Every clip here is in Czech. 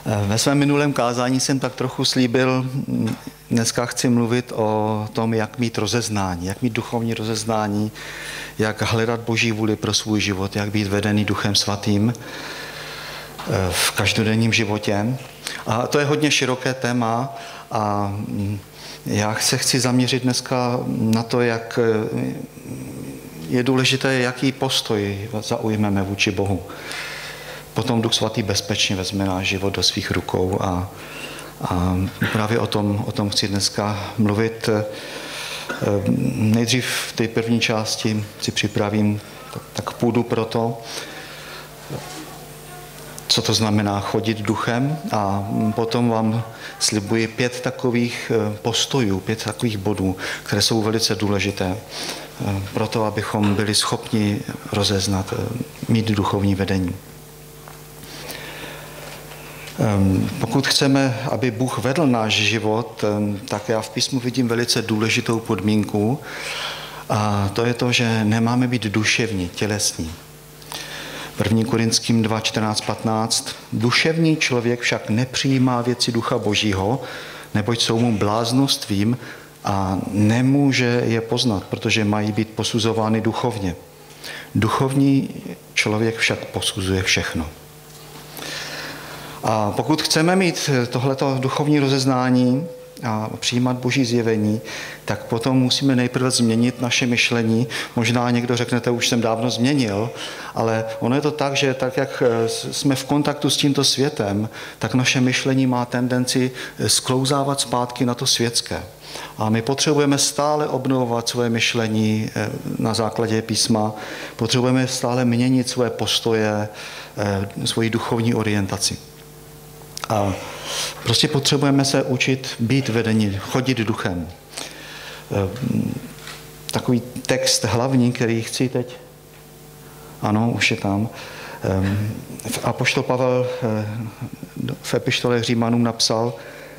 Ve svém minulém kázání jsem tak trochu slíbil, dneska chci mluvit o tom, jak mít rozeznání, jak mít duchovní rozeznání, jak hledat Boží vůli pro svůj život, jak být vedený Duchem Svatým v každodenním životě. A to je hodně široké téma a já se chci zaměřit dneska na to, jak je důležité, jaký postoj zaujmeme vůči Bohu. Potom Duch Svatý bezpečně vezme náš život do svých rukou a právě o tom chci dneska mluvit. Nejdřív v té první části si připravím tak půdu pro to, co to znamená chodit duchem, a potom vám slibuji 5 takových postojů, 5 takových bodů, které jsou velice důležité pro to, abychom byli schopni rozeznat, mít duchovní vedení. Pokud chceme, aby Bůh vedl náš život, tak já v písmu vidím velice důležitou podmínku, a to je to, že nemáme být duševní, tělesní. 1. Korinským 2, 14, 15. Duševní člověk však nepřijímá věci Ducha Božího, neboť jsou mu bláznostvím a nemůže je poznat, protože mají být posuzovány duchovně. Duchovní člověk však posuzuje všechno. A pokud chceme mít tohleto duchovní rozeznání a přijímat Boží zjevení, tak potom musíme nejprve změnit naše myšlení. Možná někdo řeknete, už jsem dávno změnil, ale ono je to tak, že tak, jak jsme v kontaktu s tímto světem, tak naše myšlení má tendenci sklouzávat zpátky na to světské. A my potřebujeme stále obnovovat svoje myšlení na základě písma, potřebujeme stále měnit svoje postoje, svoji duchovní orientaci. A prostě potřebujeme se učit být vedeni, chodit duchem. Takový text hlavní, který chci teď, ano, už je tam. Apoštol Pavel v epištole Římanům napsal: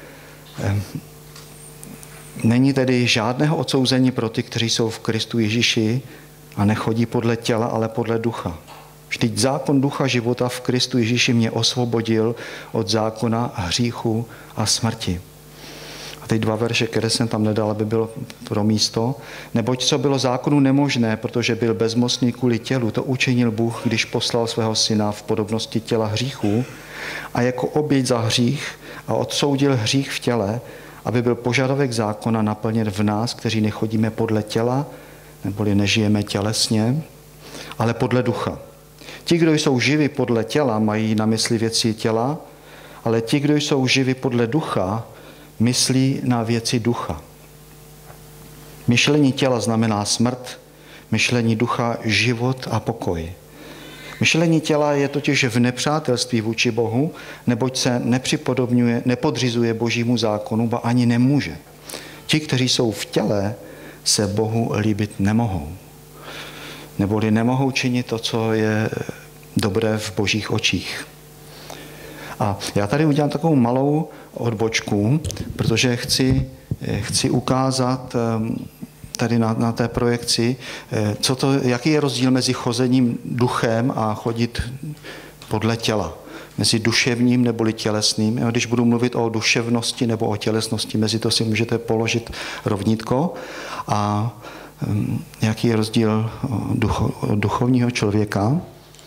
není tedy žádného odsouzení pro ty, kteří jsou v Kristu Ježíši a nechodí podle těla, ale podle ducha. Vždyť zákon ducha života v Kristu Ježíši mě osvobodil od zákona hříchu a smrti. A teď 2 verše, které jsem tam nedal, aby bylo pro místo. Neboť co bylo zákonu nemožné, protože byl bezmocný kvůli tělu, to učinil Bůh, když poslal svého syna v podobnosti těla hříchu a jako oběť za hřích a odsoudil hřích v těle, aby byl požadavek zákona naplněn v nás, kteří nechodíme podle těla, neboli nežijeme tělesně, ale podle ducha. Ti, kdo jsou živi podle těla, mají na mysli věci těla, ale ti, kdo jsou živi podle ducha, myslí na věci ducha. Myšlení těla znamená smrt, myšlení ducha život a pokoj. Myšlení těla je totiž v nepřátelství vůči Bohu, neboť se nepodřizuje Božímu zákonu, ba ani nemůže. Ti, kteří jsou v těle, se Bohu líbit nemohou. Neboli nemohou činit to, co je dobré v Božích očích. A já tady udělám takovou malou odbočku, protože chci ukázat tady na té projekci, jaký je rozdíl mezi chozením duchem a chodit podle těla. Mezi duševním neboli tělesným. Když budu mluvit o duševnosti nebo o tělesnosti, mezi to si můžete položit rovnítko. A jaký je rozdíl duchovního člověka.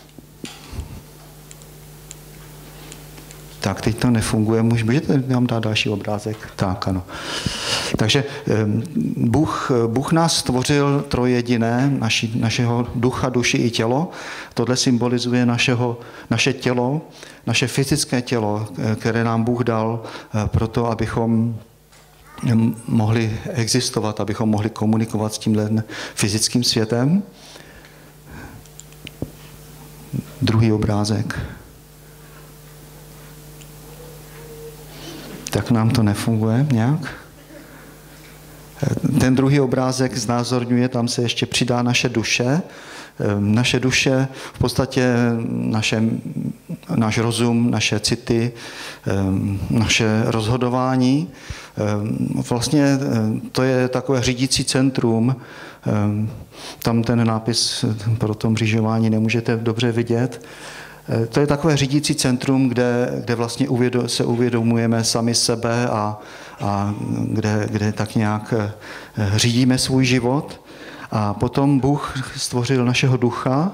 Tak, teď to nefunguje. Můžete nám dát další obrázek? Tak, ano. Takže Bůh nás stvořil trojjediné, našeho ducha, duši i tělo. Tohle symbolizuje naše tělo, naše fyzické tělo, které nám Bůh dal proto, abychom mohli existovat, abychom mohli komunikovat s tímhle fyzickým světem. Druhý obrázek. Tak nám to nefunguje nějak. Ten druhý obrázek znázorňuje, tam se ještě přidá naše duše. Naše duše, v podstatě náš rozum, naše city, naše rozhodování. Vlastně to je takové řídící centrum. Tam ten nápis pro to mřížování nemůžete dobře vidět. to je takové řídící centrum, kde vlastně se uvědomujeme sami sebe a kde tak nějak řídíme svůj život. A potom Bůh stvořil našeho ducha.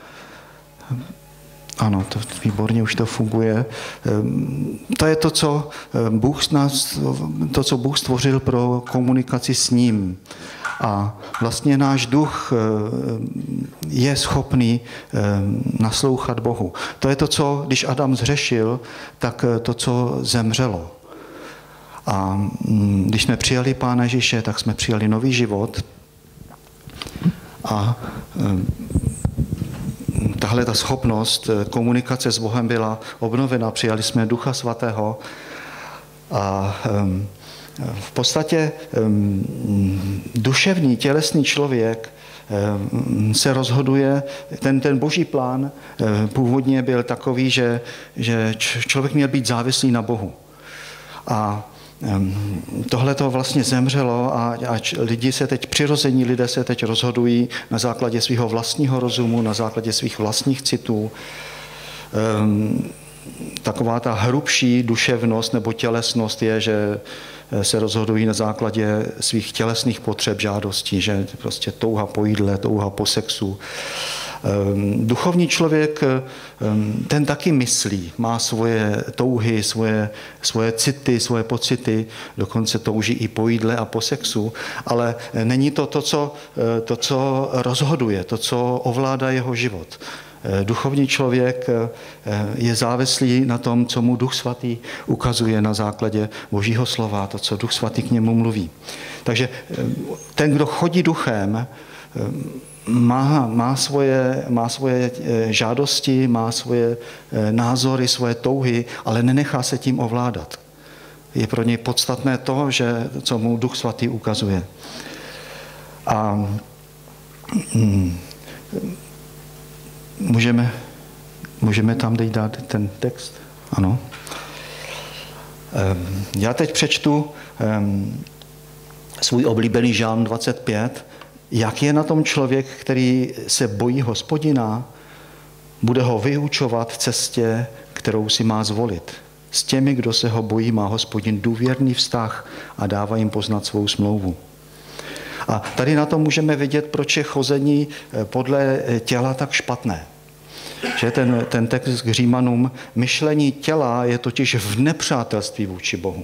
Ano, to výborně už to funguje. To je to, co Bůh stvořil pro komunikaci s ním. A vlastně náš duch je schopný naslouchat Bohu. To je to, co, když Adam zhřešil, tak to, co zemřelo. A když jsme přijali Pána Ježíše, tak jsme přijali nový život. A tahle ta schopnost komunikace s Bohem byla obnovena. Přijali jsme Ducha Svatého. A v podstatě duševní, tělesný člověk se rozhoduje, ten boží plán původně byl takový, že člověk měl být závislý na Bohu. A tohle to vlastně zemřelo a přirození lidé se teď rozhodují na základě svého vlastního rozumu, na základě svých vlastních citů. Taková ta hrubší duševnost nebo tělesnost je, že se rozhodují na základě svých tělesných potřeb, žádostí, že prostě touha po jídle, touha po sexu. Duchovní člověk, ten taky myslí, má svoje touhy, svoje city, svoje pocity, dokonce touží i po jídle a po sexu, ale není to to, co rozhoduje, to, co ovládá jeho život. Duchovní člověk je závislý na tom, co mu Duch Svatý ukazuje na základě Božího slova, to, co Duch Svatý k němu mluví. Takže ten, kdo chodí duchem, má svoje žádosti, má svoje názory, svoje touhy, ale nenechá se tím ovládat. Je pro něj podstatné to, co mu Duch Svatý ukazuje. A můžeme tam dát ten text? Ano. Já teď přečtu svůj oblíbený Žálm 25. Jak je na tom člověk, který se bojí Hospodina, bude ho vyučovat cestě, kterou si má zvolit. S těmi, kdo se ho bojí, má Hospodin důvěrný vztah a dává jim poznat svou smlouvu. A tady na tom můžeme vidět, proč je chození podle těla tak špatné. Že ten text k Římanům, myšlení těla je totiž v nepřátelství vůči Bohu.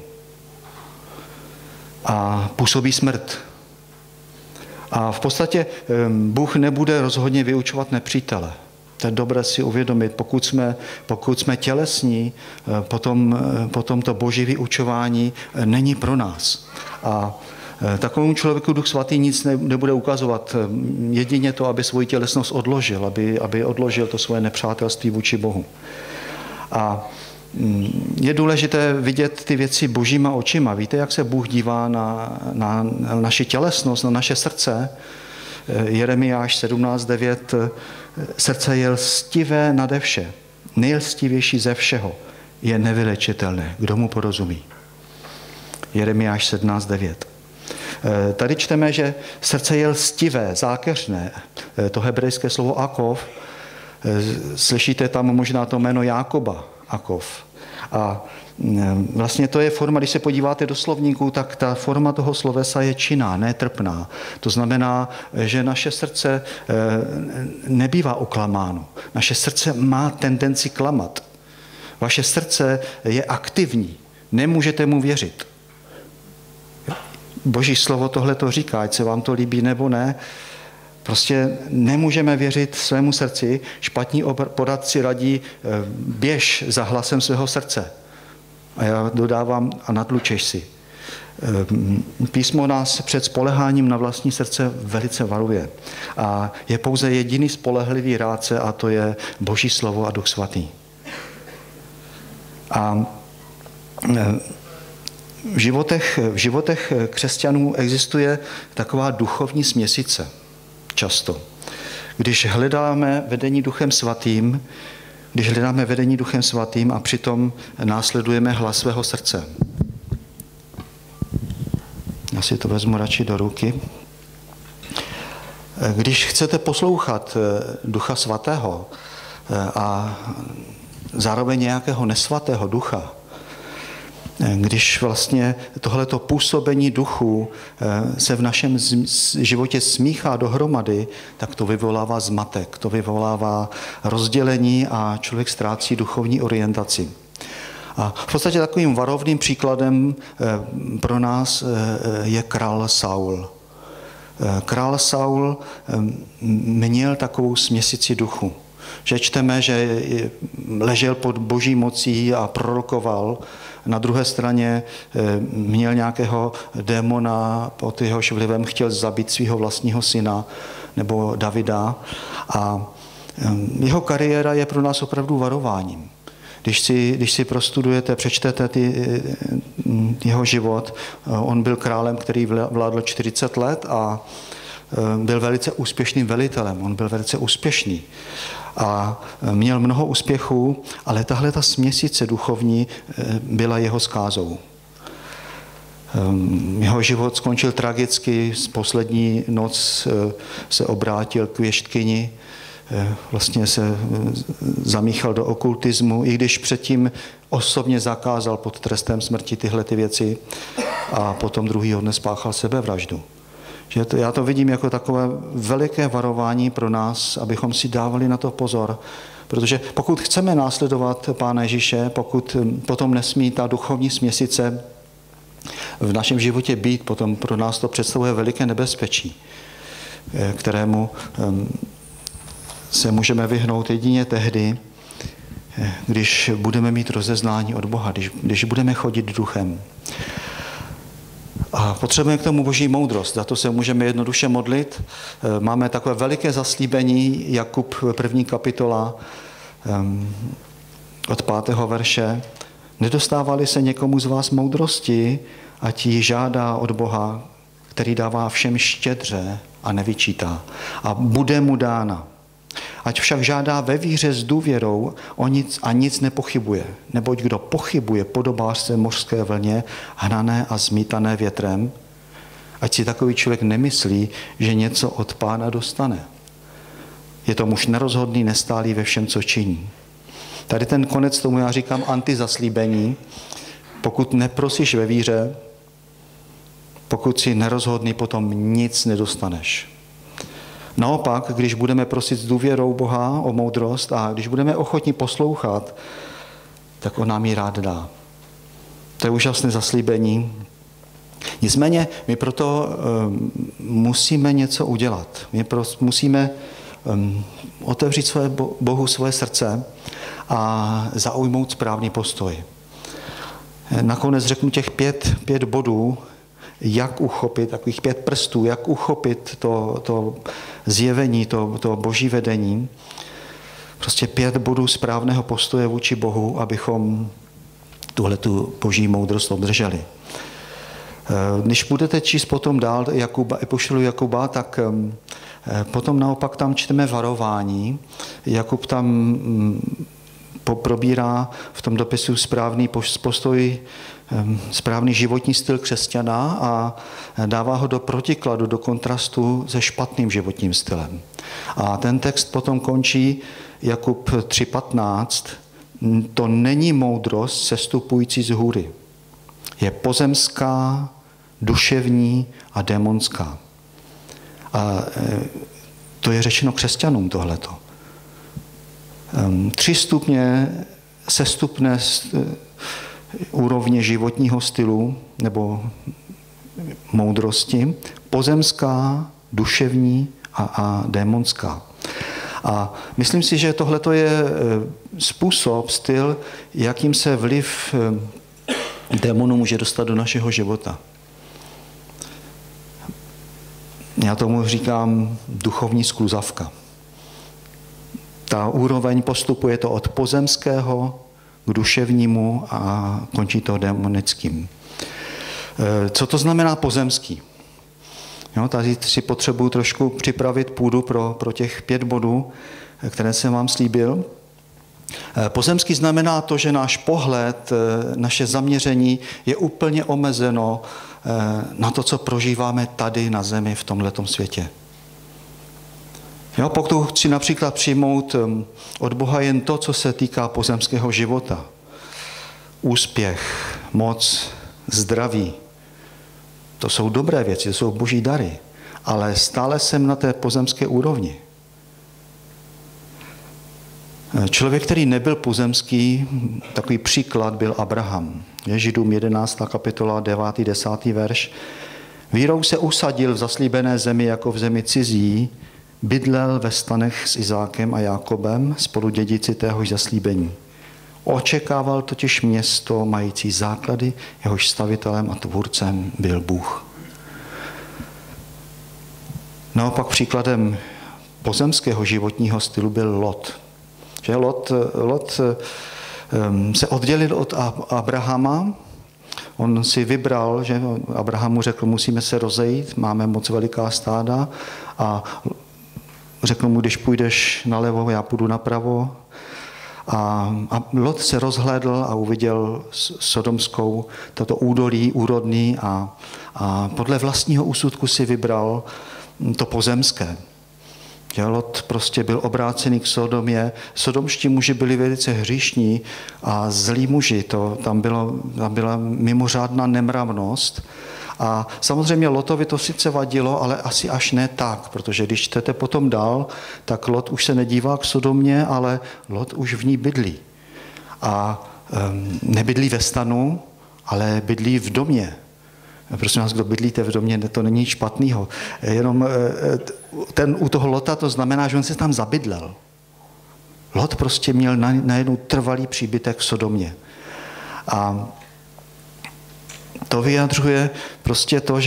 A působí smrt. A v podstatě Bůh nebude rozhodně vyučovat nepřítele. To je dobré si uvědomit. Pokud jsme tělesní, potom to boží vyučování není pro nás. A takovému člověku Duch Svatý nic nebude ukazovat. Jedině to, aby svoji tělesnost odložil, aby odložil to svoje nepřátelství vůči Bohu. A je důležité vidět ty věci božíma očima. Víte, jak se Bůh dívá na naši tělesnost, na naše srdce? Jeremiáš 17:9. Srdce je lstivé nade vše. Nejlstivější ze všeho je nevylečitelné. Kdo mu porozumí? Jeremiáš 17:9. Tady čteme, že srdce je lstivé, zákeřné. To hebrejské slovo Akov, slyšíte tam možná to jméno Jákoba, Akov. A vlastně to je forma, když se podíváte do slovníku, tak ta forma toho slovesa je činná, ne trpná. To znamená, že naše srdce nebývá oklamáno. Naše srdce má tendenci klamat. Vaše srdce je aktivní. Nemůžete mu věřit. Boží slovo tohle to říká, ať se vám to líbí nebo ne. Prostě nemůžeme věřit svému srdci. Špatní poradci radí, běž za hlasem svého srdce. A já dodávám, a natlučeš si. Písmo nás před spoleháním na vlastní srdce velice varuje. A je pouze jediný spolehlivý rádce, a to je Boží slovo a Duch Svatý. A v životech křesťanů existuje taková duchovní směsice. Často. Když hledáme vedení Duchem Svatým a přitom následujeme hlas svého srdce. Já si to vezmu radši do ruky. Když chcete poslouchat Ducha Svatého, a zároveň nějakého nesvatého ducha, když vlastně tohleto působení duchu se v našem životě smíchá dohromady, tak to vyvolává zmatek, to vyvolává rozdělení a člověk ztrácí duchovní orientaci. A v podstatě takovým varovným příkladem pro nás je král Saul. Král Saul měl takovou směsici duchu. Že čteme, že ležel pod boží mocí a prorokoval. Na druhé straně měl nějakého démona, pod jehož vlivem chtěl zabít svého vlastního syna nebo Davida. A jeho kariéra je pro nás opravdu varováním. Když si prostudujete, přečtete jeho život, on byl králem, který vládl 40 let a byl velice úspěšným velitelem. On byl velice úspěšný a měl mnoho úspěchů, ale tahle ta směsice duchovní byla jeho zkázou. Jeho život skončil tragicky, poslední noc se obrátil k věštkyni, vlastně se zamíchal do okultismu, i když předtím osobně zakázal pod trestem smrti tyhle ty věci a potom druhýho dne spáchal sebevraždu. Že já to vidím jako takové veliké varování pro nás, abychom si dávali na to pozor, protože pokud chceme následovat Pána Ježíše, potom nesmí ta duchovní směsice v našem životě být, potom pro nás to představuje veliké nebezpečí, kterému se můžeme vyhnout jedině tehdy, když budeme mít rozeznání od Boha, když budeme chodit duchem. A potřebujeme k tomu boží moudrost, za to se můžeme jednoduše modlit. Máme takové veliké zaslíbení, Jakub 1. kapitola od 5. verše. Nedostávali se někomu z vás moudrosti, ať ji žádá od Boha, který dává všem štědře a nevyčítá. A bude mu dána. Ať však žádá ve víře s důvěrou a nic nepochybuje. Neboť kdo pochybuje, podobá se mořské vlně, hnané a zmítané větrem. Ať si takový člověk nemyslí, že něco od Pána dostane. Je to muž nerozhodný, nestálý ve všem, co činí. Tady ten konec tomu já říkám antizaslíbení. Pokud neprosíš ve víře, pokud jsi nerozhodný, potom nic nedostaneš. Naopak, když budeme prosit s důvěrou Boha o moudrost a když budeme ochotní poslouchat, tak on nám ji rád dá. To je úžasné zaslíbení. Nicméně my proto musíme něco udělat. My musíme otevřít Bohu svoje srdce a zaujmout správný postoj. Nakonec řeknu těch pět bodů, jak uchopit, takových 5 prstů, jak uchopit to zjevení, to boží vedení. Prostě 5 bodů správného postoje vůči Bohu, abychom tuhletu boží moudrost obdrželi. Když budete číst potom dál epištolu Jakuba, tak potom naopak tam čteme varování. Jakub tam probírá v tom dopisu správný postoj, správný životní styl křesťana a dává ho do protikladu, do kontrastu se špatným životním stylem. A ten text potom končí Jakub 3.15. To není moudrost sestupující z hůry. Je pozemská, duševní a démonská. A to je řečeno křesťanům tohleto. 3 stupně sestupné úrovně životního stylu nebo moudrosti, pozemská, duševní a démonská. A myslím si, že tohle je způsob, styl, jakým se vliv démonů může dostat do našeho života. Já tomu říkám duchovní skluzavka. Ta úroveň postupuje to od pozemského k duševnímu a končí to demonickým. Co to znamená pozemský? Jo, tady si potřebuji trošku připravit půdu pro těch 5 bodů, které jsem vám slíbil. Pozemský znamená to, že náš pohled, naše zaměření je úplně omezeno na to, co prožíváme tady na zemi v tomhletom světě. Jo, pokud chci například přijmout od Boha jen to, co se týká pozemského života, úspěch, moc, zdraví, to jsou dobré věci, to jsou boží dary, ale stále jsem na té pozemské úrovni. Člověk, který nebyl pozemský, takový příklad byl Abraham. Židům 11. kapitola 9. 10. verš. Vírou se usadil v zaslíbené zemi jako v zemi cizí, bydlel ve stanech s Izákem a Jákobem, spoludědici téhož zaslíbení. Očekával totiž město mající základy, jehož stavitelem a tvůrcem byl Bůh. Naopak příkladem pozemského životního stylu byl Lot. Že Lot se oddělil od Abrahama, on si vybral, že Abraham mu řekl, musíme se rozejít, máme moc veliká stáda a řekl mu, když půjdeš nalevo, já půjdu napravo. A Lot se rozhlédl a uviděl sodomskou, toto údolí úrodný a podle vlastního úsudku si vybral to pozemské. Lot prostě byl obrácený k Sodomě. Sodomští muži byli velice hříšní a zlí muži. Tam byla mimořádná nemravnost. A samozřejmě Lotovi to sice vadilo, ale asi až ne tak, protože když čtete potom dál, tak Lot už se nedívá k Sodomě, ale Lot už v ní bydlí. A nebydlí ve stanu, ale bydlí v domě. Prosím vás, kdo bydlíte v domě, to není nic špatného. Jenom u toho Lota to znamená, že on se tam zabydlel. Lot prostě měl najednou trvalý příbytek v Sodomě. A to vyjadřuje prostě to,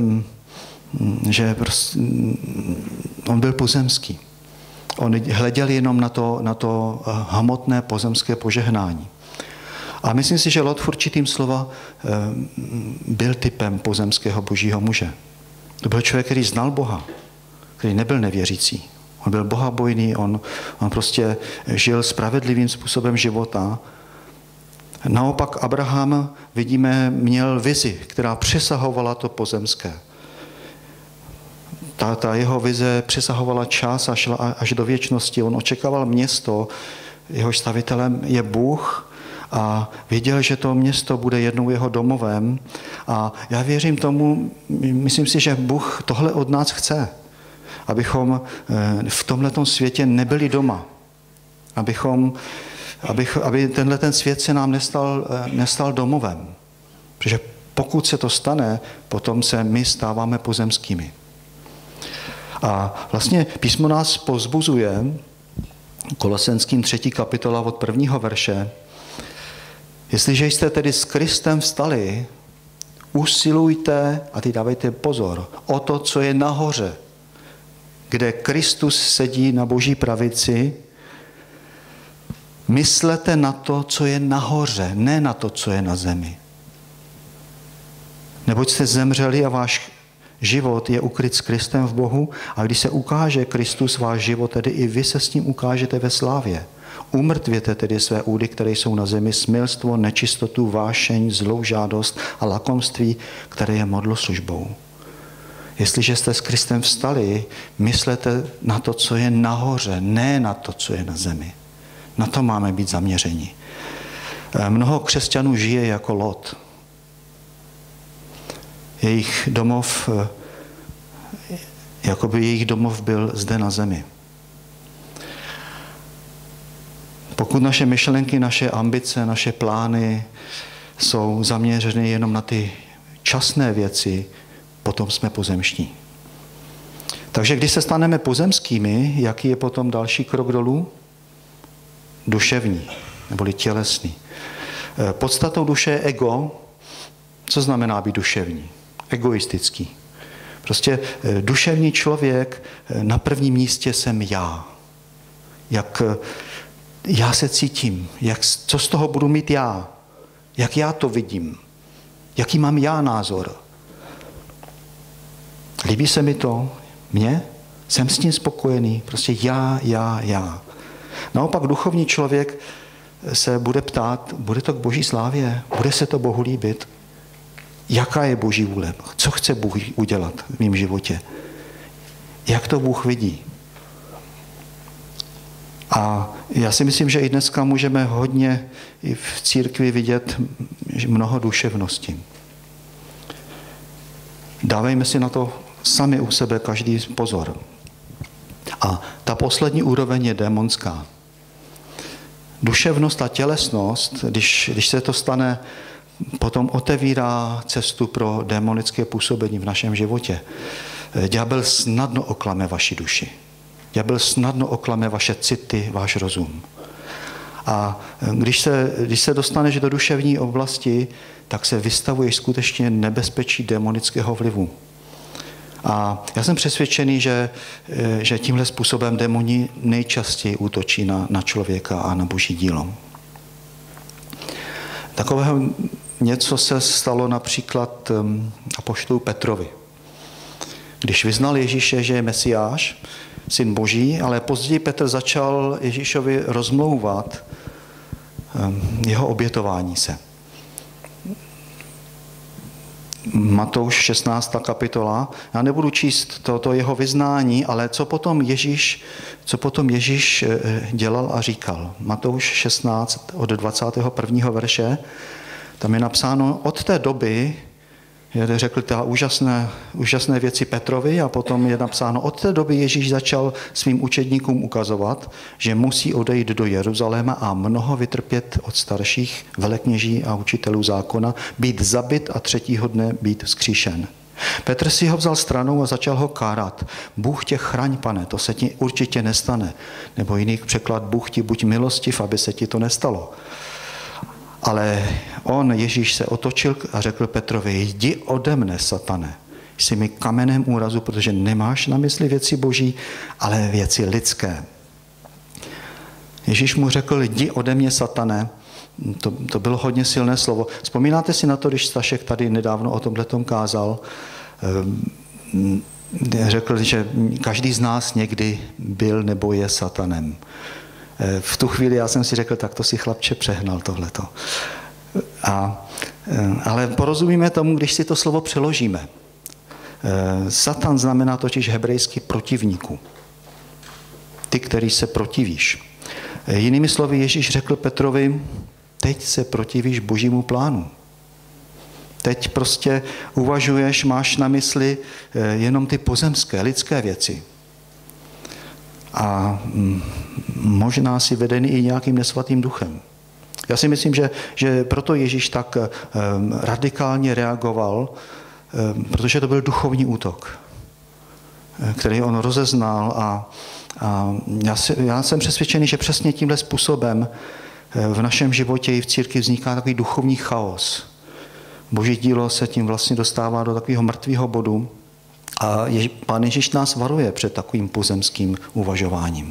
že prostě on byl pozemský. On hleděl jenom na to hmotné pozemské požehnání. A myslím si, že Lot v určitým slova byl typem pozemského božího muže. To byl člověk, který znal Boha, který nebyl nevěřící. On byl bohabojný, on prostě žil spravedlivým způsobem života. Naopak Abraham, vidíme, měl vizi, která přesahovala to pozemské. Ta jeho vize přesahovala čas a šla až do věčnosti. On očekával město, jehož stavitelem je Bůh, a věděl, že to město bude jednou jeho domovem. A já věřím tomu, myslím si, že Bůh tohle od nás chce. Abychom v tomhletom světě nebyli doma. Aby ten svět se nám nestal domovem. Protože pokud se to stane, potom se my stáváme pozemskými. A vlastně písmo nás povzbuzuje, Kolosenským 3. kapitola od 1. verše, jestliže jste tedy s Kristem vstali, usilujte, a teď dávejte pozor, o to, co je nahoře, kde Kristus sedí na boží pravici, myslete na to, co je nahoře, ne na to, co je na zemi. Neboť jste zemřeli a váš život je ukryt s Kristem v Bohu a když se ukáže Kristus váš život, tedy i vy se s ním ukážete ve slávě. Umrtvěte tedy své údy, které jsou na zemi, smilstvo, nečistotu, vášeň, zlou žádost a lakomství, které je modloslužbou. Jestliže jste s Kristem vstali, myslete na to, co je nahoře, ne na to, co je na zemi. Na to máme být zaměřeni. Mnoho křesťanů žije jako Lot. Jejich domov, jakoby jejich domov byl zde na zemi. Pokud naše myšlenky, naše ambice, naše plány jsou zaměřeny jenom na ty časné věci, potom jsme pozemští. Takže když se staneme pozemskými, jaký je potom další krok dolů? Duševní, neboli tělesný. Podstatou duše je ego. Co znamená být duševní? Egoistický. Prostě duševní člověk, na prvním místě jsem já. Jak já se cítím, co z toho budu mít já, jak já to vidím, jaký mám já názor. Líbí se mi to? Mně? Jsem s tím spokojený? Prostě já. Naopak duchovní člověk se bude ptát, bude to k boží slávě? Bude se to Bohu líbit? Jaká je boží vůle? Co chce Bůh udělat v mém životě? Jak to Bůh vidí? A já si myslím, že i dneska můžeme hodně i v církvi vidět mnoho duševnosti. Dávejme si na to sami u sebe každý pozor. A ta poslední úroveň je démonská. Duševnost a tělesnost, když se to stane, potom otevírá cestu pro démonické působení v našem životě. Ďábel snadno oklame vaši duši. Ďábel snadno oklame vaše city, váš rozum. A když se dostaneš do duševní oblasti, tak se vystavuješ skutečně nebezpečí démonického vlivu. A já jsem přesvědčený, že tímhle způsobem démoni nejčastěji útočí na člověka a na Boží dílo. Takového něco se stalo například apoštolu Petrovi. Když vyznal Ježíše, že je Mesiáš, syn Boží, ale později Petr začal Ježíšovi rozmlouvat jeho obětování se. Matouš 16. kapitola. Já nebudu číst to jeho vyznání, ale co potom Ježíš dělal a říkal. Matouš 16 od 21. verše. Tam je napsáno, od té doby řekl ta úžasné věci Petrovi a potom je napsáno, od té doby Ježíš začal svým učedníkům ukazovat, že musí odejít do Jeruzaléma a mnoho vytrpět od starších velekněží a učitelů zákona, být zabit a třetího dne být vzkříšen. Petr si ho vzal stranou a začal ho kárat. Bůh tě chraň, pane, to se ti určitě nestane. Nebo jiný překlad, Bůh ti buď milostiv, aby se ti to nestalo. Ale Ježíš se otočil a řekl Petrovi, jdi ode mne, satane. Jsi mi kamenem úrazu, protože nemáš na mysli věci boží, ale věci lidské. Ježíš mu řekl, jdi ode mě, satane. To bylo hodně silné slovo. Vzpomínáte si na to, když Stašek tady nedávno o tomhletom kázal? Řekl, že každý z nás někdy byl nebo je satanem. V tu chvíli já jsem si řekl, tak to si chlapče přehnal tohleto. Ale porozumíme tomu, když si to slovo přeložíme. Satan znamená totiž hebrejsky protivníku. Ty, který se protivíš. Jinými slovy Ježíš řekl Petrovi, teď se protivíš božímu plánu. Teď prostě uvažuješ, máš na mysli jenom ty pozemské, lidské věci. A možná si vedený i nějakým nesvatým duchem. Já si myslím, že proto Ježíš tak radikálně reagoval, protože to byl duchovní útok, který on rozeznal a já jsem přesvědčený, že přesně tímhle způsobem v našem životě i v církvi vzniká takový duchovní chaos. Boží dílo se tím vlastně dostává do takového mrtvého bodu a Pán Ježíš nás varuje před takovým pozemským uvažováním.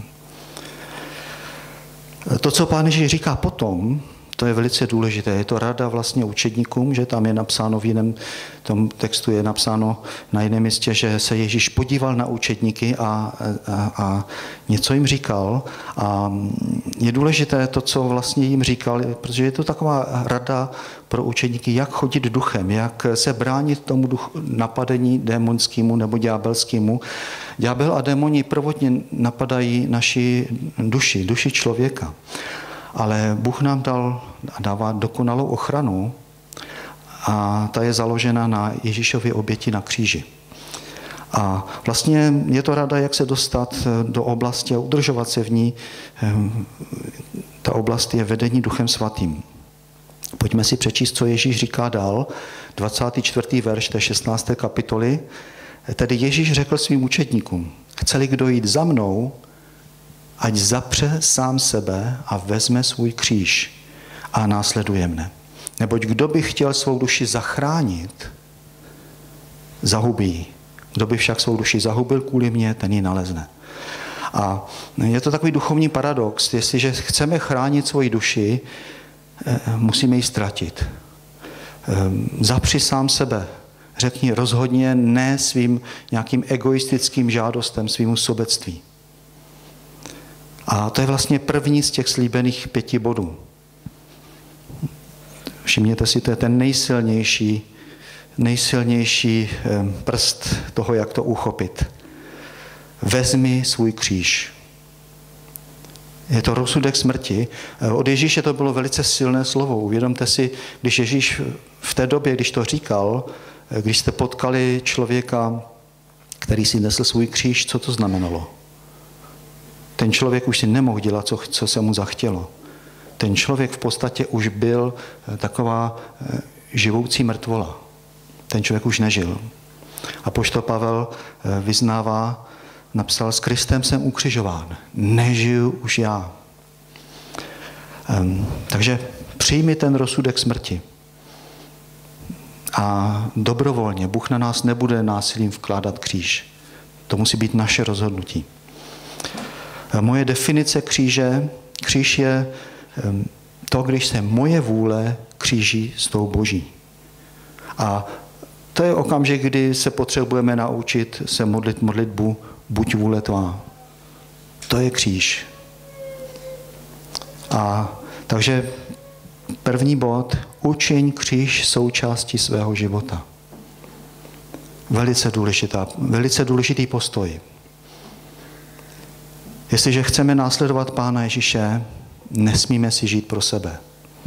To, co Pán Ježíš říká potom, to je velice důležité. Je to rada vlastně učedníkům, že tam je napsáno v jiném tom textu je napsáno na jiném místě, že se Ježíš podíval na učedníky a něco jim říkal. A je důležité to, co vlastně jim říkal, protože je to taková rada pro učedníky, jak chodit duchem, jak se bránit tomu napadení démonskému nebo ďábelskému. Ďábel a démoni prvotně napadají naši duši člověka. Ale Bůh nám dává dokonalou ochranu a ta je založena na Ježíšově oběti na kříži. A vlastně je to rada, jak se dostat do oblasti a udržovat se v ní. Ta oblast je vedení Duchem Svatým. Pojďme si přečíst, co Ježíš říká dál. 24. verš té 16. kapitoly. Tedy Ježíš řekl svým učedníkům, chce-li kdo jít za mnou, ať zapře sám sebe a vezme svůj kříž a následuje mne. Neboť kdo by chtěl svou duši zachránit, zahubí. Kdo by však svou duši zahubil kvůli mně, ten ji nalezne. A je to takový duchovní paradox. Jestliže chceme chránit svoji duši, musíme ji ztratit. Zapři sám sebe. Řekni rozhodně ne svým nějakým egoistickým žádostem, svýmu sobectví. A to je vlastně první z těch slíbených 5 bodů. Všimněte si, to je ten nejsilnější prst toho, jak to uchopit. Vezmi svůj kříž. Je to rozsudek smrti. Od Ježíše to bylo velice silné slovo. Uvědomte si, když Ježíš v té době, když to říkal, když jste potkali člověka, který si nesl svůj kříž, co to znamenalo? Ten člověk už si nemohl dělat, co se mu zachtělo. Ten člověk v podstatě už byl taková živoucí mrtvola. Ten člověk už nežil. Apoštol Pavel vyznává, napsal, s Kristem jsem ukřižován, nežiju už já. Takže přijmi ten rozsudek smrti. A dobrovolně, Bůh na nás nebude násilím vkládat kříž. To musí být naše rozhodnutí. Moje definice kříže, kříž je to, když se moje vůle kříží s tou Boží. A to je okamžik, kdy se potřebujeme naučit se modlit modlitbu buď vůle tvá. To je kříž. A takže první bod, učiň kříž součástí svého života. Velice důležitý postoj. Jestliže chceme následovat Pána Ježíše, nesmíme si žít pro sebe.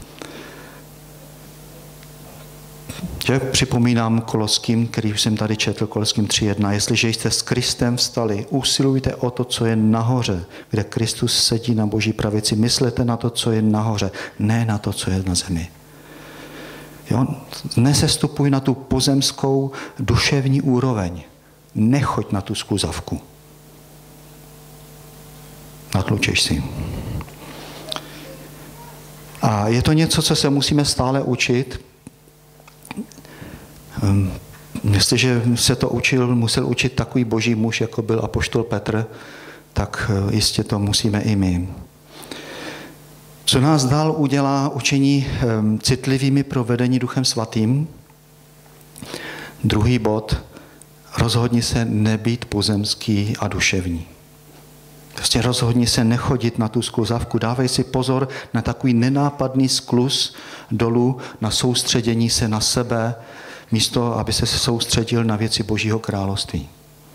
Že připomínám Koloským, který jsem tady četl, Koloským 3.1. Jestliže jste s Kristem vstali, usilujte o to, co je nahoře, kde Kristus sedí na Boží pravici. Myslete na to, co je nahoře, ne na to, co je na zemi. Jo? Nesestupuj na tu pozemskou duševní úroveň. Nechoď na tu skluzavku. Natlučeš si. A je to něco, co se musíme stále učit. Jestliže se to musel učit takový boží muž, jako byl apoštol Petr, tak jistě to musíme i my. Co nás dál udělá učení citlivými pro vedení Duchem Svatým? Druhý bod, rozhodni se nebýt pozemský a duševní. Prostě rozhodni se nechodit na tu skluzavku. Dávej si pozor na takový nenápadný skluz dolů, na soustředění se na sebe, místo, aby se soustředil na věci Božího království.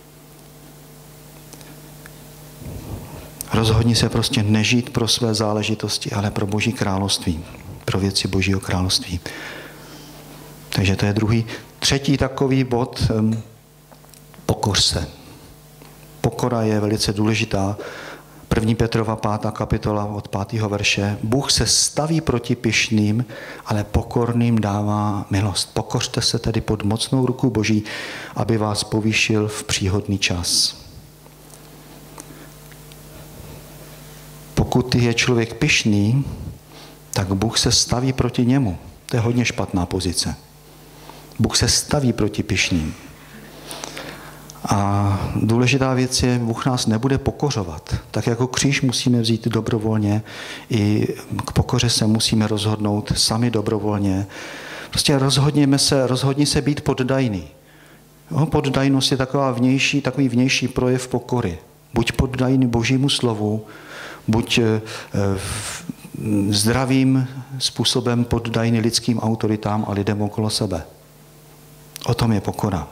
Rozhodni se prostě nežít pro své záležitosti, ale pro Boží království, pro věci Božího království. Takže to je druhý. Třetí takový bod, pokoř se. Pokora je velice důležitá. 1. Petrova 5. kapitola od 5. verše. Bůh se staví proti pyšným, ale pokorným dává milost. Pokořte se tedy pod mocnou ruku Boží, aby vás povýšil v příhodný čas. Pokud je člověk pyšný, tak Bůh se staví proti němu. To je hodně špatná pozice. Bůh se staví proti pyšným. A důležitá věc je, Bůh nás nebude pokořovat. Tak jako kříž musíme vzít dobrovolně, i k pokoře se musíme rozhodnout sami dobrovolně. Prostě rozhodni se být poddajný. Poddajnost je takový vnější projev pokory. Buď poddajný Božímu slovu, buď zdravým způsobem poddajný lidským autoritám a lidem okolo sebe. O tom je pokora.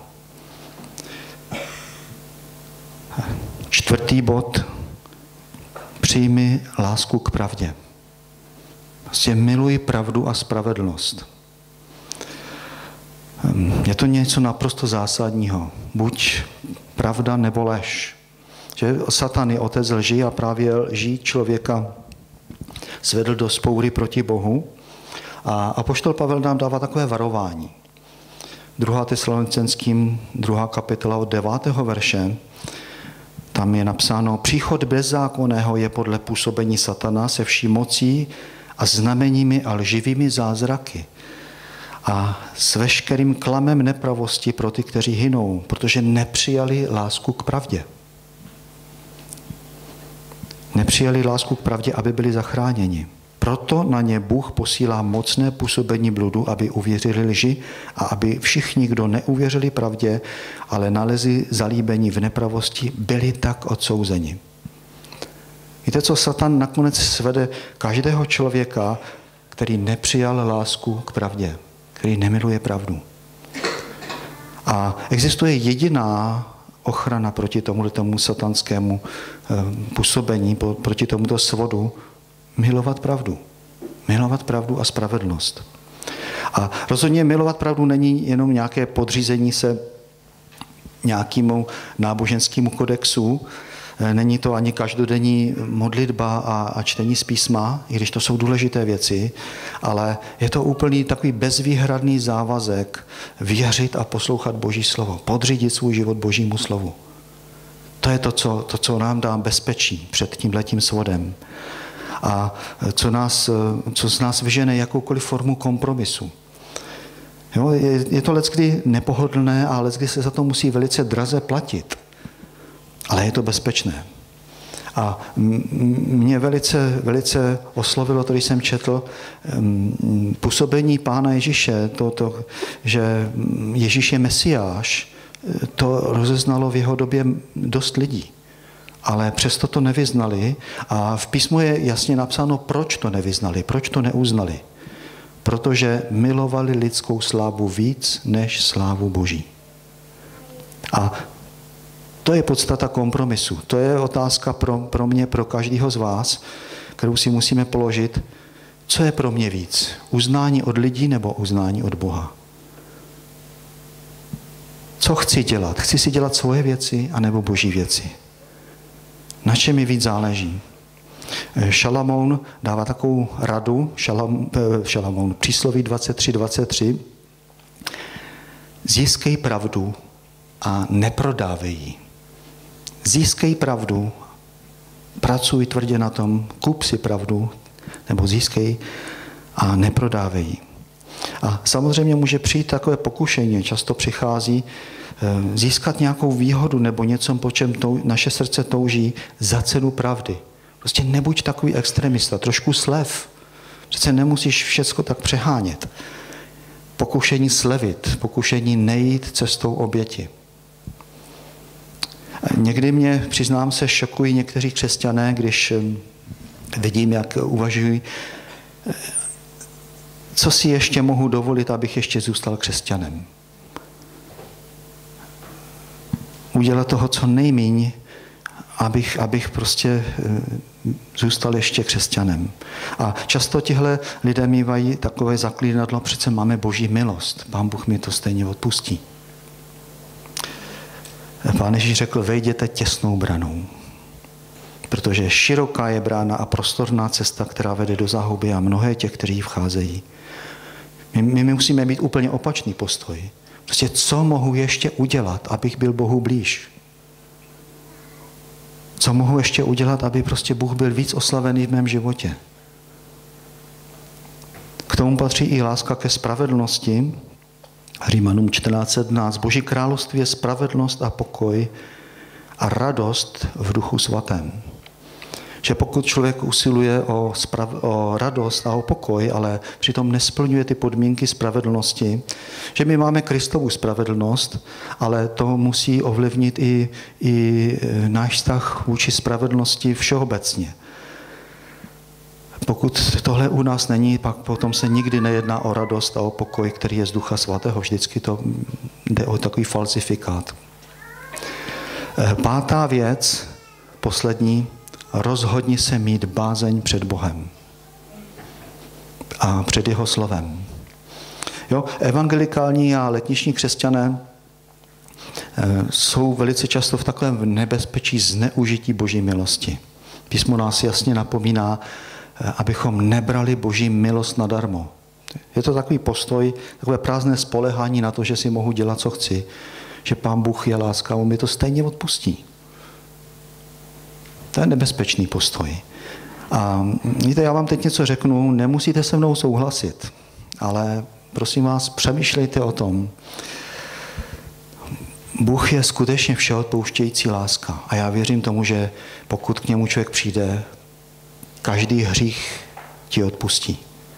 Čtvrtý bod, přijmi lásku k pravdě. Prostě miluj pravdu a spravedlnost. Je to něco naprosto zásadního. Buď pravda nebo lež. Že Satan je otec lži a právě lží člověka svedl do vzpoury proti Bohu. A apoštol Pavel nám dává takové varování. 2. Tesalonicenským 2. kapitola od 9. verše. Tam je napsáno, příchod bezzákonného je podle působení satana se vší mocí a znameními a lživými zázraky a s veškerým klamem nepravosti pro ty, kteří hynou, protože nepřijali lásku k pravdě. Nepřijali lásku k pravdě, aby byli zachráněni. Proto na ně Bůh posílá mocné působení bludu, aby uvěřili lži a aby všichni, kdo neuvěřili pravdě, ale nalezli zalíbení v nepravosti, byli tak odsouzeni. Víte, co Satan nakonec svede každého člověka, který nepřijal lásku k pravdě, který nemiluje pravdu. A existuje jediná ochrana proti tomu satanskému působení, proti tomuto svodu, milovat pravdu. Milovat pravdu a spravedlnost. A rozhodně milovat pravdu není jenom nějaké podřízení se nějakému náboženskému kodexu, není to ani každodenní modlitba a čtení z písma, i když to jsou důležité věci, ale je to úplný takový bezvýhradný závazek věřit a poslouchat Boží slovo, podřídit svůj život Božímu slovu. To je to, co nám dá bezpečí před tímhletím svodem a co z nás vyžene jakoukoliv formu kompromisu. Jo, je to leckdy nepohodlné a leckdy se za to musí velice draze platit. Ale je to bezpečné. A mě velice oslovilo, to, když jsem četl působení Pána Ježíše, že Ježíš je Mesiáš, to rozeznalo v jeho době dost lidí. Ale přesto to nevyznali a v písmu je jasně napsáno, proč to nevyznali, proč to neuznali. Protože milovali lidskou slávu víc než slávu Boží. A to je podstata kompromisu. To je otázka pro mě, pro každého z vás, kterou si musíme položit. Co je pro mě víc? Uznání od lidí nebo uznání od Boha? Co chci dělat? Chci si dělat svoje věci anebo Boží věci? Na čem mi víc záleží? Šalamoun dává takovou radu, Šalamoun, přísloví 23:23. Získej pravdu a neprodávej ji. Získej pravdu, pracuj tvrdě na tom, kup si pravdu, nebo získej a neprodávej ji. A samozřejmě může přijít takové pokušení, často přichází získat nějakou výhodu nebo něco, po čem naše srdce touží za cenu pravdy. Prostě nebuď takový extremista, trošku slev. Přece nemusíš všecko tak přehánět. Pokušení slevit, pokušení nejít cestou oběti. Někdy mě, přiznám se, šokují někteří křesťané, když vidím, jak uvažují, co si ještě mohu dovolit, abych ještě zůstal křesťanem. Udělat toho co nejméně, abych prostě zůstal ještě křesťanem. A často tihle lidé mívají takové zaklínadlo, přece máme Boží milost. Pán Bůh mi to stejně odpustí. Pán Ježíš řekl, vejděte těsnou branou, protože široká je brána a prostorná cesta, která vede do záhuby a mnohé těch, kteří vcházejí. My musíme mít úplně opačný postoj. Prostě co mohu ještě udělat, abych byl Bohu blíž? Co mohu ještě udělat, aby prostě Bůh byl víc oslavený v mém životě? K tomu patří i láska ke spravedlnosti. Římanům 14:17. Boží království je spravedlnost a pokoj a radost v Duchu svatém. Že pokud člověk usiluje o radost a o pokoj, ale přitom nesplňuje ty podmínky spravedlnosti, že my máme Kristovu spravedlnost, ale to musí ovlivnit i náš vztah vůči spravedlnosti všeobecně. Pokud tohle u nás není, pak potom se nikdy nejedná o radost a o pokoj, který je z Ducha svatého. Vždycky to jde o takový falzifikát. Pátá věc, poslední, rozhodni se mít bázeň před Bohem a před jeho slovem. Jo, evangelikální a letniční křesťané jsou velice často v takovém nebezpečí zneužití Boží milosti. Písmo nás jasně napomíná, abychom nebrali Boží milost nadarmo. Je to takový postoj, takové prázdné spolehání na to, že si mohu dělat, co chci, že Pán Bůh je láska, on mi to stejně odpustí. To je nebezpečný postoj. A víte, já vám teď něco řeknu, nemusíte se mnou souhlasit, ale prosím vás, přemýšlejte o tom. Bůh je skutečně všeodpouštějící láska a já věřím tomu, že pokud k němu člověk přijde, každý hřích ti odpustí.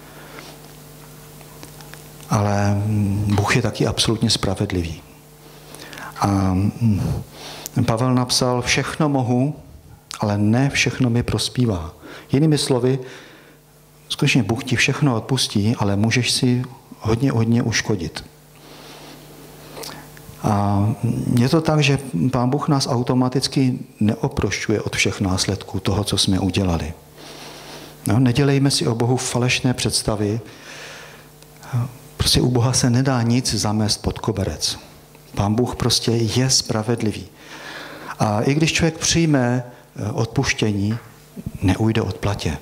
Ale Bůh je taky absolutně spravedlivý. A Pavel napsal, všechno mohu, ale ne všechno mi prospívá. Jinými slovy, skutečně Bůh ti všechno odpustí, ale můžeš si hodně uškodit. A je to tak, že Pán Bůh nás automaticky neoprošťuje od všech následků toho, co jsme udělali. No, nedělejme si o Bohu falešné představy. Prostě u Boha se nedá nic zamést pod koberec. Pán Bůh prostě je spravedlivý. A i když člověk přijme odpuštění, neujde od platě.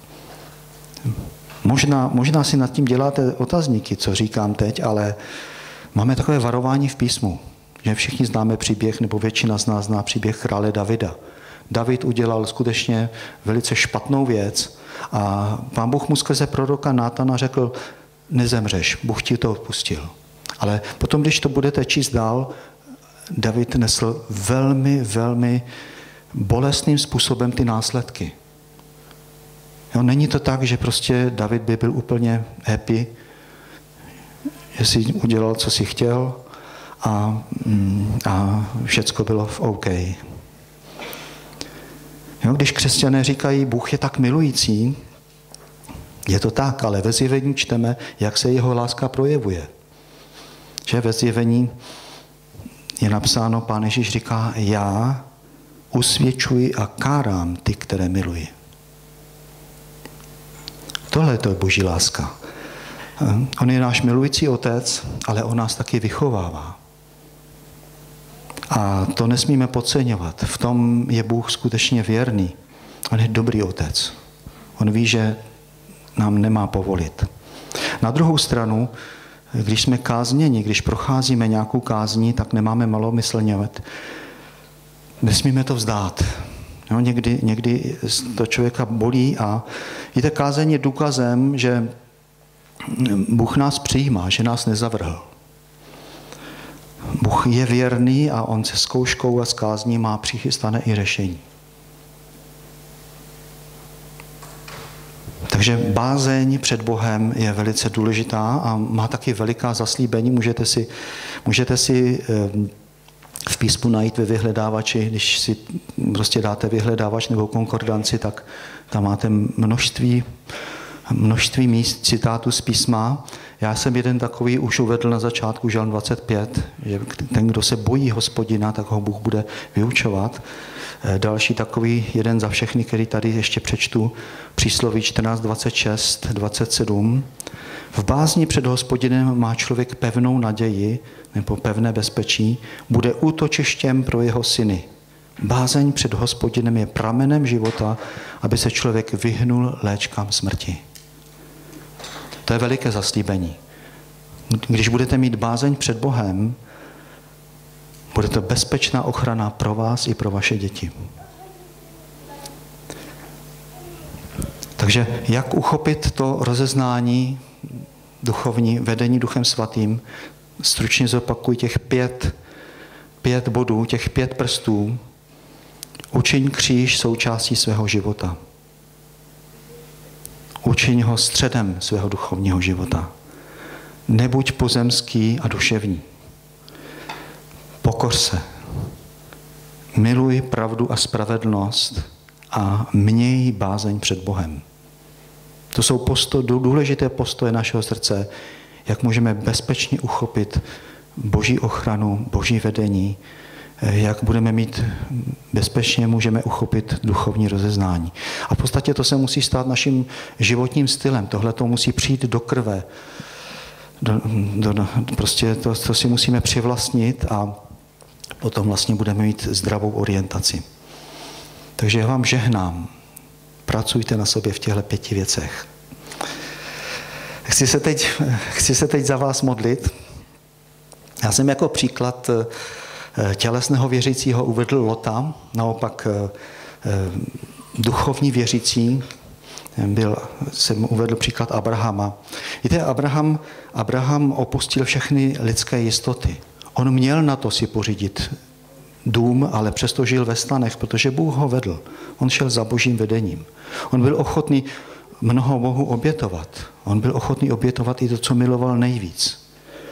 Možná si nad tím děláte otazníky, co říkám teď, ale máme takové varování v písmu, že všichni známe příběh, nebo většina z nás zná příběh krále Davida. David udělal skutečně velice špatnou věc a Pán Bůh mu skrze proroka Nátana řekl, nezemřeš, Bůh ti to odpustil. Ale potom, když to budete číst dál, David nesl velmi, velmi bolestným způsobem ty následky. Jo, není to tak, že prostě David by byl úplně happy, že si udělal, co si chtěl a všecko bylo v OK. Jo, když křesťané říkají, Bůh je tak milující, je to tak, ale ve Zjevení čteme, jak se jeho láska projevuje. Že ve Zjevení je napsáno, Pán Ježíš říká, já usvědčuji a kárám ty, které miluji. Tohle je to boží láska. On je náš milující otec, ale on nás taky vychovává. A to nesmíme podceňovat. V tom je Bůh skutečně věrný. On je dobrý otec. On ví, že nám nemá povolit. Na druhou stranu, když jsme kázněni, když procházíme nějakou kázní, tak nemáme malomyslňovat. Nesmíme to vzdát. No, někdy to člověka bolí a víte, kázeň je důkazem, že Bůh nás přijímá, že nás nezavrhl. Bůh je věrný a on se zkouškou a s kázní má přichystané i řešení. Takže bázeň před Bohem je velice důležitá a má taky veliká zaslíbení. Můžete si v písmu najít ve vyhledávači, když si prostě dáte vyhledávač nebo konkordanci, tak tam máte množství míst citátů z písma. Já jsem jeden takový už uvedl na začátku, Žalm 25, že ten, kdo se bojí Hospodina, tak ho Bůh bude vyučovat. Další takový, jeden za všechny, který tady ještě přečtu, Přísloví 14, 26, 27. V bázni před Hospodinem má člověk pevnou naději nebo pevné bezpečí, bude útočištěm pro jeho syny. Bázeň před Hospodinem je pramenem života, aby se člověk vyhnul léčkám smrti. To je veliké zaslíbení. Když budete mít bázeň před Bohem, bude to bezpečná ochrana pro vás i pro vaše děti. Takže jak uchopit to rozeznání duchovní, vedení Duchem Svatým? Stručně zopakuji těch pět bodů, těch 5 prstů. Učiň kříž součástí svého života. Učiň ho středem svého duchovního života. Nebuď pozemský a duševní. Pokoř se. Miluj pravdu a spravedlnost a měj bázeň před Bohem. To jsou důležité postoje našeho srdce, jak můžeme bezpečně uchopit Boží ochranu, Boží vedení, jak budeme mít bezpečně, můžeme uchopit duchovní rozeznání. A v podstatě to se musí stát naším životním stylem. Tohle to musí přijít do krve. Prostě to si musíme přivlastnit a potom vlastně budeme mít zdravou orientaci. Takže já vám žehnám. Pracujte na sobě v těchto 5 věcech. Chci se teď za vás modlit. Já jsem jako příklad tělesného věřícího uvedl Lota, naopak duchovní věřící jsem uvedl příklad Abrahama. Víte, Abraham opustil všechny lidské jistoty. On měl na to si pořídit dům, ale přesto žil ve stanech, protože Bůh ho vedl. On šel za Božím vedením. On byl ochotný mnoho Bohu obětovat. On byl ochotný obětovat i to, co miloval nejvíc.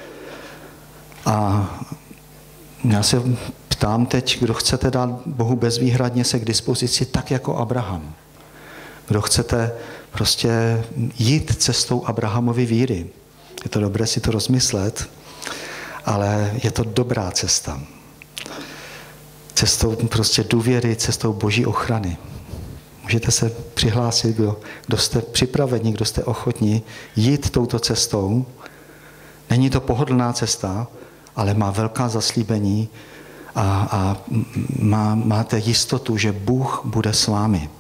A já se ptám teď, kdo chcete dát Bohu bezvýhradně se k dispozici, tak jako Abraham. Kdo chcete prostě jít cestou Abrahamovy víry. Je to dobré si to rozmyslet. ale je to dobrá cesta. Cestou prostě důvěry, cestou Boží ochrany. Můžete se přihlásit, kdo jste připraveni, kdo jste ochotní jít touto cestou. Není to pohodlná cesta, ale má velká zaslíbení a máte jistotu, že Bůh bude s vámi.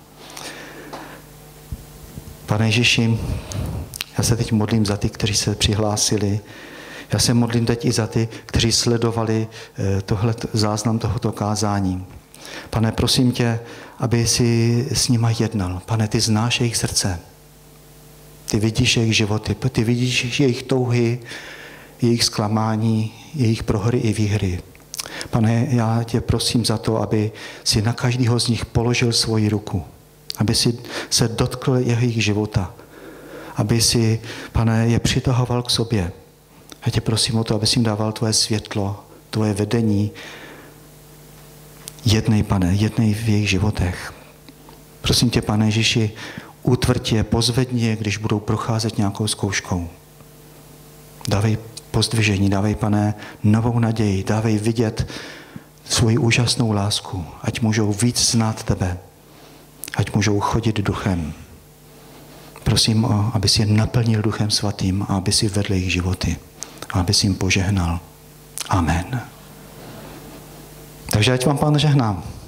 Pane Ježíši, já se teď modlím za ty, kteří se přihlásili. Já se modlím teď i za ty, kteří sledovali záznam tohoto kázání. Pane, prosím tě, aby si s nima jednal. Pane, ty znáš jejich srdce. Ty vidíš jejich životy, ty vidíš jejich touhy, jejich zklamání, jejich prohry i výhry. Pane, já tě prosím za to, aby si na každého z nich položil svoji ruku. Aby si se dotkl jejich života. Aby si, Pane, je přitahoval k sobě. Já tě prosím o to, aby si jim dával tvoje světlo, tvoje vedení. Jednej, Pane, jednej v jejich životech. Prosím tě, Pane Ježíši, utvrď je, pozvedni je, když budou procházet nějakou zkouškou. Dávej pozdvižení, dávej, Pane, novou naději, dávej vidět svoji úžasnou lásku, ať můžou víc znát tebe, ať můžou chodit duchem. Prosím, aby si je naplnil Duchem Svatým a aby si vedl jejich životy a aby si jim požehnal. Amen. Takže ať vám Pán žehná.